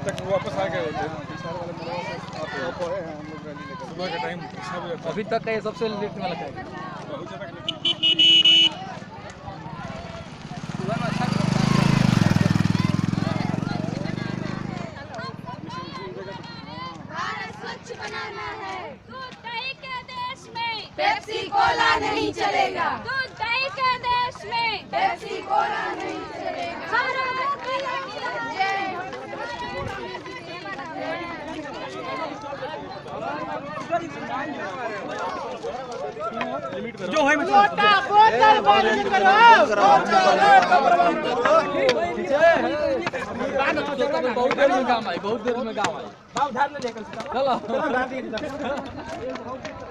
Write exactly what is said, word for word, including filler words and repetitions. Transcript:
तक वापस आ गए होते सुबह का टाइम अभी तक का ये सबसे लेट वाला है। बहुत ज़्यादा स्वच्छ बनाना है। दूध दही के देश में पेप्सी कोला नहीं चलेगा। दूध दही के देश में पेप्सी कोला नहीं चलेगा। जो है बोतल बंद करो। बहुत देर में काम आई, बहुत देर में काम आई। बाप धार ले लेकर चलो। चलो।